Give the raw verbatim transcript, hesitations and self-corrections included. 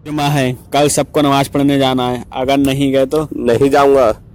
जुमा है, कल सबको नमाज पढ़ने जाना है, अगर नहीं गए तो नहीं जाऊंगा।